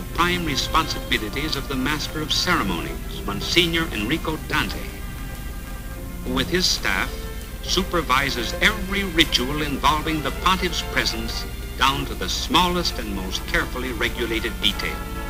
prime responsibilities of the Master of Ceremonies, Monsignor Enrico Dante, who with his staff supervises every ritual involving the pontiff's presence down to the smallest and most carefully regulated detail.